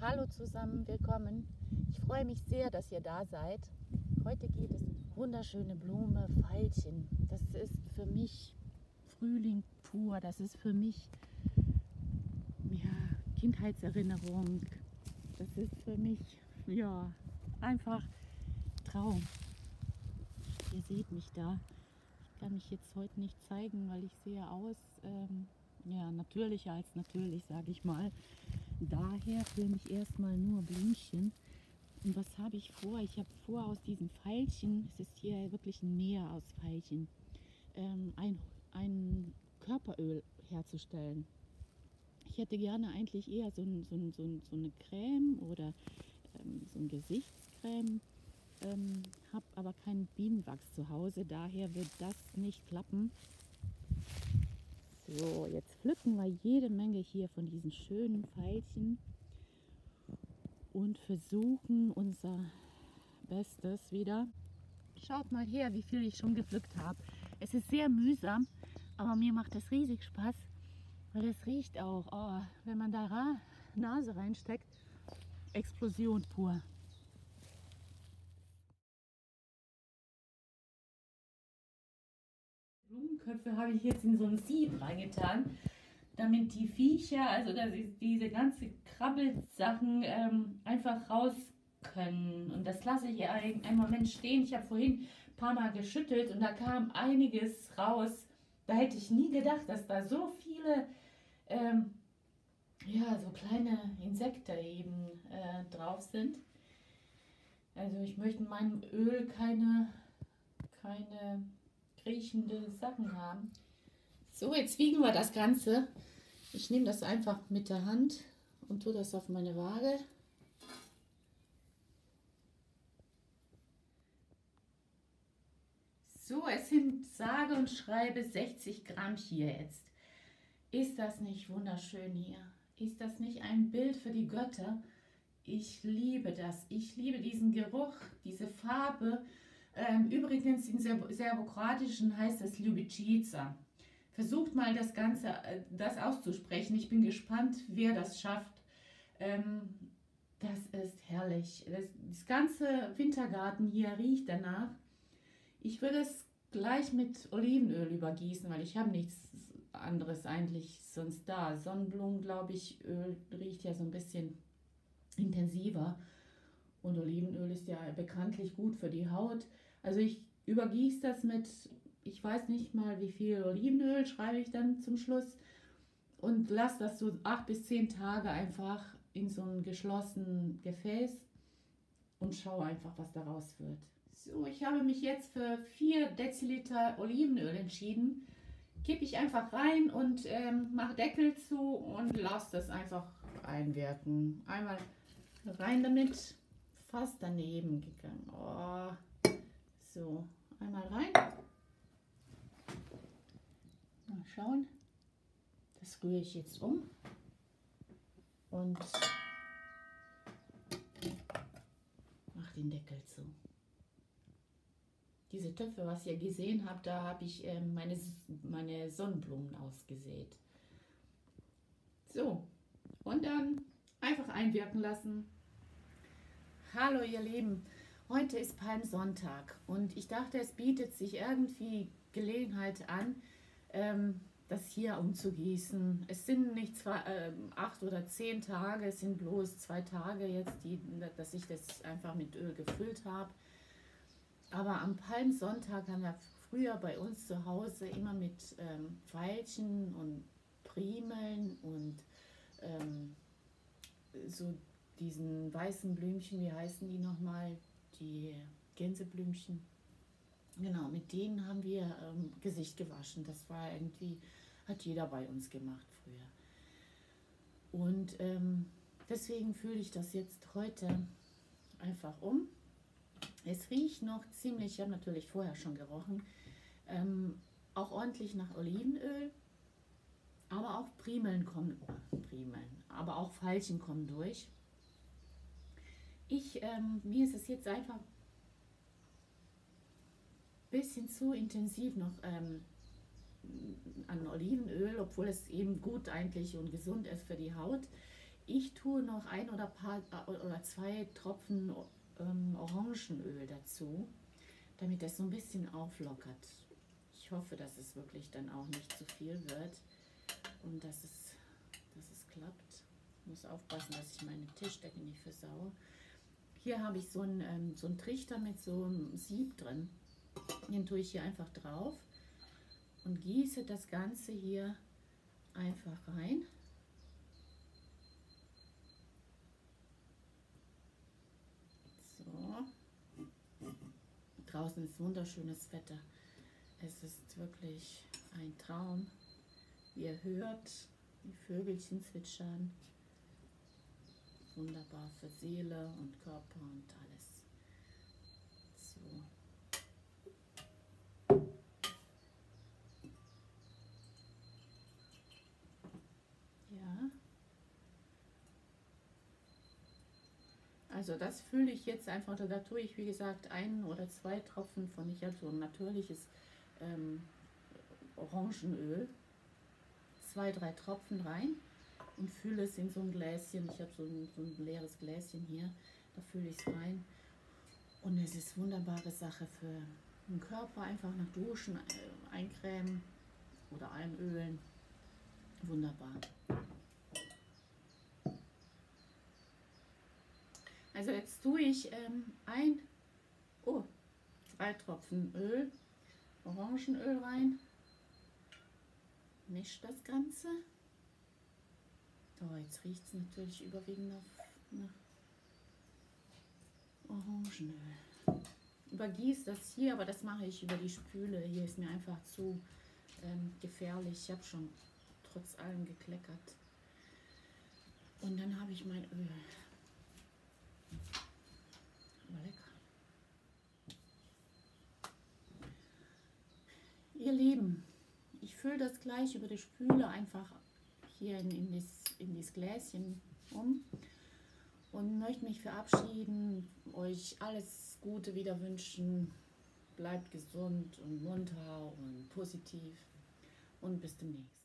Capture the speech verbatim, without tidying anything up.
Hallo zusammen, willkommen. Ich freue mich sehr, dass ihr da seid. Heute geht es um wunderschöne Blume, Veilchen. Das ist für mich Frühling pur. Das ist für mich ja, Kindheitserinnerung. Das ist für mich ja einfach Traum. Ihr seht mich da. Ich kann mich jetzt heute nicht zeigen, weil ich sehe aus ähm, ja, natürlicher als natürlich, sage ich mal. Daher filme ich erstmal nur Blümchen. Und was habe ich vor? Ich habe vor, aus diesen Veilchen, es ist hier wirklich ein Meer aus Veilchen, ähm, ein, ein Körperöl herzustellen. Ich hätte gerne eigentlich eher so, ein, so, ein, so, ein, so eine Creme oder ähm, so ein Gesichtscreme, ähm, habe aber keinen Bienenwachs zu Hause, daher wird das nicht klappen. So, jetzt pflücken wir jede Menge hier von diesen schönen Veilchen und versuchen unser Bestes wieder. Schaut mal her, wie viel ich schon gepflückt habe. Es ist sehr mühsam, aber mir macht es riesig Spaß, weil es riecht auch, oh, wenn man da Nase reinsteckt, Explosion pur. Blumenköpfe habe ich jetzt in so ein Sieb reingetan, damit die Viecher, also dass diese ganze Krabbelsachen ähm, einfach raus können. Und das lasse ich einen Moment stehen. Ich habe vorhin ein paar Mal geschüttelt und da kam einiges raus. Da hätte ich nie gedacht, dass da so viele ähm, ja, so kleine Insekten eben äh, drauf sind. Also ich möchte in meinem Öl keine, keine kriechende Sachen haben. So, jetzt wiegen wir das Ganze. Ich nehme das einfach mit der Hand und tue das auf meine Waage. So, es sind sage und schreibe sechzig Gramm hier jetzt. Ist das nicht wunderschön hier? Ist das nicht ein Bild für die Götter? Ich liebe das. Ich liebe diesen Geruch, diese Farbe. Ähm, übrigens in Serbokroatischen heißt es Ljubičica. Versucht mal das Ganze, äh, das auszusprechen. Ich bin gespannt, wer das schafft. Ähm, das ist herrlich. Das, das ganze Wintergarten hier riecht danach. Ich würde es gleich mit Olivenöl übergießen, weil ich habe nichts anderes eigentlich sonst da. Sonnenblumen, glaube ich, Öl riecht ja so ein bisschen intensiver. Und Olivenöl ist ja bekanntlich gut für die Haut. Also ich übergieße das mit, ich weiß nicht mal wie viel Olivenöl, schreibe ich dann zum Schluss. Und lasse das so acht bis zehn Tage einfach in so ein geschlossenen Gefäß und schaue einfach, was daraus wird. So, ich habe mich jetzt für vier Deziliter Olivenöl entschieden. Kippe ich einfach rein und ähm, mache Deckel zu und lasse das einfach einwirken. Einmal rein damit, fast daneben gegangen. Oh. So, einmal rein. Mal schauen. Das rühre ich jetzt um und mache den Deckel zu. Diese Töpfe, was ihr gesehen habt, da habe ich äh, meine, meine Sonnenblumen ausgesät. So, und dann einfach einwirken lassen. Hallo ihr Lieben, heute ist Palmsonntag und ich dachte, es bietet sich irgendwie Gelegenheit an, ähm, das hier umzugießen. Es sind nicht zwei, äh, acht oder zehn Tage, es sind bloß zwei Tage jetzt, die, dass ich das einfach mit Öl gefüllt habe. Aber am Palmsonntag haben wir früher bei uns zu Hause immer mit ähm, Veilchen und Primeln und ähm, so diesen weißen Blümchen, wie heißen die nochmal? Die Gänseblümchen. Genau, mit denen haben wir ähm, Gesicht gewaschen. Das war irgendwie, hat jeder bei uns gemacht früher. Und ähm, deswegen fühle ich das jetzt heute einfach um. Es riecht noch ziemlich, ich habe natürlich vorher schon gerochen, ähm, auch ordentlich nach Olivenöl, aber auch Primeln kommen, oh, Primeln, aber auch Veilchen kommen durch. Ich, ähm, mir ist es jetzt einfach ein bisschen zu intensiv noch ähm, an Olivenöl, obwohl es eben gut eigentlich und gesund ist für die Haut. Ich tue noch ein oder, paar, oder zwei Tropfen ähm, Orangenöl dazu, damit das so ein bisschen auflockert. Ich hoffe, dass es wirklich dann auch nicht zu viel wird und dass es, dass es klappt. Ich muss aufpassen, dass ich meine Tischdecke nicht versaue. Hier habe ich so einen, ähm, so einen Trichter mit so einem Sieb drin. Den tue ich hier einfach drauf und gieße das Ganze hier einfach rein. So. Draußen ist wunderschönes Wetter. Es ist wirklich ein Traum. Wie ihr hört, die Vögelchen zwitschern. Wunderbar für Seele und Körper und alles. So. Ja. Also das fülle ich jetzt einfach, da tue ich wie gesagt ein oder zwei Tropfen von, ich habe so ein natürliches ähm, Orangenöl, zwei, drei Tropfen rein und fülle es in so ein Gläschen. Ich habe so ein, so ein leeres Gläschen hier, da fülle ich es rein. Und es ist eine wunderbare Sache für den Körper, einfach nach Duschen äh, eincremen oder einölen. Wunderbar. Also jetzt tue ich ähm, ein, oh, drei Tropfen Öl, Orangenöl rein. Mische das Ganze. So, jetzt riecht es natürlich überwiegend nach, nach Orangenöl. Übergieße das hier, aber das mache ich über die Spüle. Hier ist mir einfach zu ähm, gefährlich. Ich habe schon trotz allem gekleckert. Und dann habe ich mein Öl. Aber lecker. Ihr Lieben, ich fülle das gleich über die Spüle einfach hier in, in, das, in das Gläschen um und möchte mich verabschieden, euch alles Gute wieder wünschen. Bleibt gesund und munter und positiv und bis demnächst.